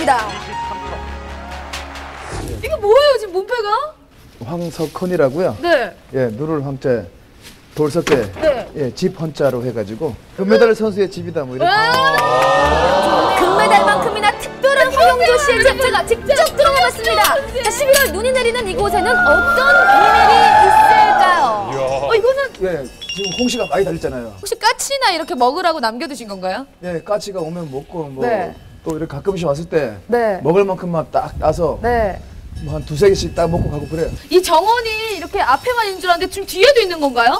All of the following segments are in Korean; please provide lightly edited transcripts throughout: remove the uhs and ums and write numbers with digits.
나왔습니다. 이게 뭐예요 지금 몸빼가? 황석헌이라고요. 네. 예, 누를 황자 돌석대. 네. 예, 집 헌자로 해가지고 금메달 선수의 집이다 뭐 이렇게. 금메달만큼이나 특별한 황영조 씨의 집 제가 직접 들어가봤습니다. 자, 11월 눈이 내리는 이곳에는 어떤 비밀이 있을까요? 이거는 예, 지금 홍시가 많이 달렸잖아요. 혹시 까치나 이렇게 먹으라고 남겨두신 건가요? 예, 까치가 오면 먹고 뭐 네. 또 이렇게 가끔씩 왔을 때 네. 먹을 만큼만 딱 따서 네. 뭐 한 두세 개씩 딱 먹고 가고 그래요. 이 정원이 이렇게 앞에만 있는 줄 알았는데 지금 뒤에도 있는 건가요?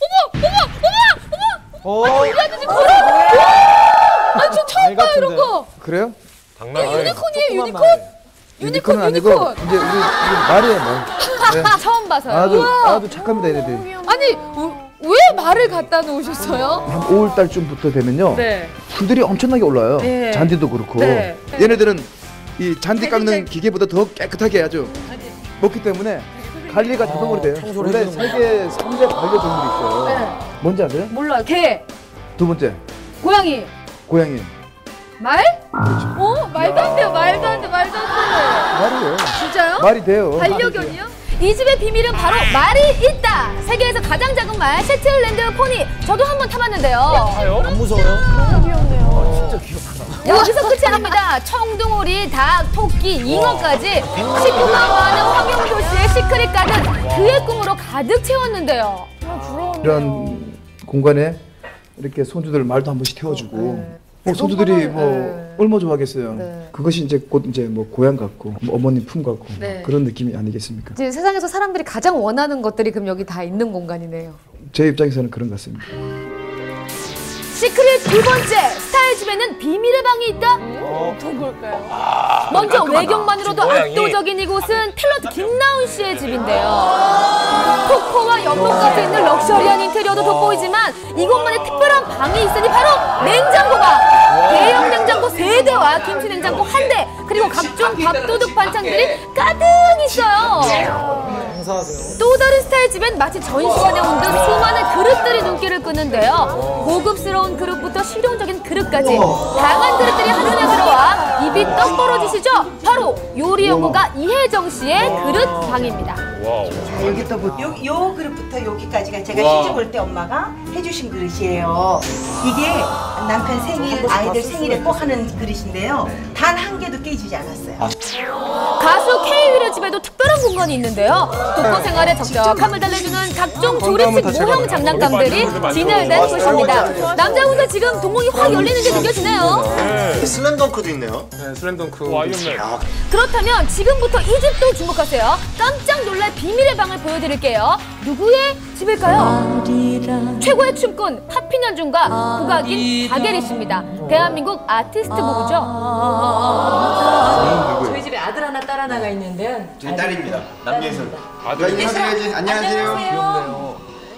어머! 이 아저씨 거리! 아니 저 처음 봐요 이런 거! 그래요? 장난 이거 유니콘이에요 유니콘? 유니콘은 아니고 이제 우리 말이에요 말. 네. 처음 봐서요. 아주 착합니다 얘네들이. 아니 왜 말을 갖다 놓으셨어요? 한 5월 달쯤부터 되면요. 네. 풀들이 엄청나게 올라요. 네. 잔디도 그렇고. 네. 얘네들은 이 잔디 깎는 기계보다 더 깨끗하게 아주 먹기 때문에 관리가 자동으로 돼요. 원래 세계 3대 반려동물이 있어요. 네. 뭔지 아세요? 몰라요. 개, 두 번째, 고양이, 고양이. 말? 말도 안 돼요. 말도 안 돼. 말도 안 돼. 말이에요. 진짜요? 말이 돼요. 반려견이요? 이 집의 비밀은 바로 말이 있다. 세계에서 가장 작은 말 셰틀랜드 포니. 저도 한번 타봤는데요. 안 무서워요? 여기서 끝이 아닙니다. 청둥오리, 닭, 토끼, 잉어까지 식구가 많은 황영조 씨의 시크릿 가든 그의 꿈으로 가득 채웠는데요. 이런 공간에 이렇게 손주들 말도 한 번씩 태워주고. 뭐 손주들이 뭐 얼마 좋아하겠어요. 그것이 이제 곧 이제 뭐 고향 같고 뭐 어머님 품 같고 그런 느낌이 아니겠습니까? 이제 세상에서 사람들이 가장 원하는 것들이 그럼 여기 다 있는 공간이네요. 제 입장에서는 그런 것 같습니다. 시크릿 두 번째, 스타의 집에는 비밀의 방이 있다? 뭘까요? 먼저 외경만으로도 압도적인 이곳은 탤런트 김나은 씨의 집인데요. 폭포와 연못까지 있는 럭셔리한 인테리어도 돋보이지만 이곳만의 특별한 방이 있으니 바로 냉장고가! 대형 냉장고 3대와 김치 냉장고 1대, 그리고 각종 밥도둑 반찬들이 가득 있어요. 또 다른 스타의 집엔 마치 전시관에 온 듯 수많은 그릇들이 눈길을 끄는데요. 고급스러운 그릇부터 실용적인 그릇까지 다양한 그릇들이 하나하나 들어와 입이 떡 벌어지시죠? 바로 요리 연구가 이혜정 씨의 그릇 방입니다. 자, 여기부터 요 그릇부터 여기까지가 제가 시집 올 때 엄마가 해주신 그릇이에요. 이게 남편 생일, 아이들 생일에 꼭 하는 그릇인데요. 단 한 개도 깨지지 않았어요. 가수 K윌의 집에도 특별한 공간이 있는데요. 독거 생활에 적적함을 달래주는 각종 조립식 모형 장난감들이 진열된 곳입니다. 남자분들 지금 동공이 확 열리는 게 느껴지네요. 슬램덩크도 있네요. 네, 슬램덩크. 아이언맨. 그렇다면 지금부터 이 집도 주목하세요. 깜짝 놀랄 비밀의 방을 보여드릴게요. 누구의 집일까요? 최고의 춤꾼 파핀현준과 국악인 박예리 씨입니다. 대한민국 아티스트 부부죠. 저희 집에 아들 하나 딸 하나가 있는데요. 저희 딸입니다. 남예슬. 아들 인사드려야지. 안녕하세요.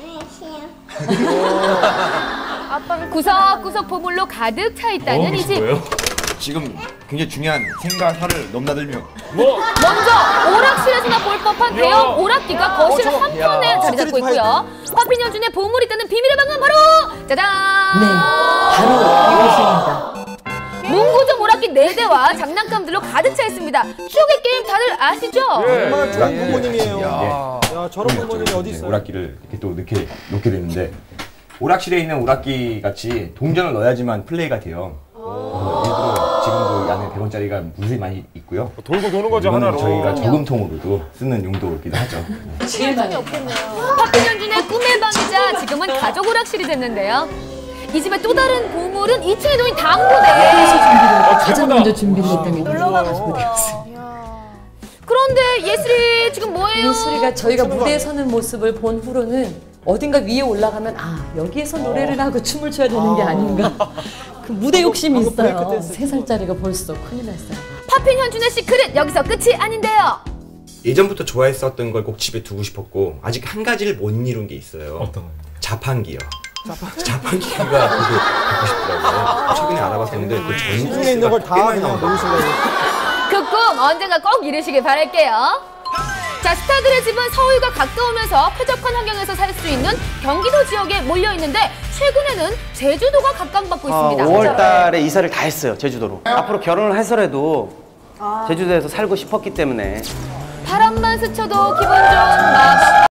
구석구석 보물로 가득 차 있다는 이 집. 지금 굉장히 중요한 생과 살을 넘나들며 먼저 오락실에서나 볼 법한 대형 오락기가 거실 한편에 자리 잡고 있고요. 파핀현준의 보물이 있다는 비밀의 방은 바로 짜잔! 네, 바로 이곳입니다. 문구점 오락기 4대와 장난감들로 가득 차 있습니다. 추억의 게임 다들 아시죠? 얼마나 좋은 부모님이에요. 야, 저런 부모님이 어디 있어요? 오락기를 이렇게 또 놓게 되는데 오락실에 있는 오락기 같이 동전을 넣어야지만 플레이가 돼요. 일부러 지금도 안에 100원짜리가 무수히 많이 있고요. 돌고 도는 거죠, 하나로. 저희가 저금통으로도 쓰는 용도이기도 하죠. 제일 많이 없겠네요. 파핀현준의 꿈의 방이자 지금은 가족 오락실이 됐는데요. 이 집의 또 다른 보물은 2층에 놓인 당구대. 가장 먼저 준비를 했던 게 당구대였어요. 그런데 예슬이 지금 뭐예요? 예술이가 저희가 무대에 서는 모습을 본 후로는 어딘가 위에 올라가면 여기에서 노래를 하고 춤을 춰야 되는 게 아닌가. 그 무대 욕심이 있어요. 3살짜리가 벌써 큰일 났어요. 파핀현준의 시크릿 여기서 끝이 아닌데요. 예전부터 좋아했었던 걸 꼭 집에 두고 싶었고 아직 한 가지를 못 이룬 게 있어요. 어떤 거요? 자판기요. 자판기가 되게 갖고 싶더라고요. 최근에 알아봤었는데 그 시중에 있는 걸 다 그냥 놓으시려고. 그 꿈 언젠가 꼭 이루시길 바랄게요. 자, 스타들의 집은 서울과 가까우면서 쾌적한 환경에서 살 수 있는 경기도 지역에 몰려 있는데 최근에는 제주도가 각광받고 있습니다. 5월 달에 이사를 다 했어요, 제주도로. 앞으로 결혼을 해서라도 제주도에서 살고 싶었기 때문에 바람만 스쳐도 기분 좋은 마법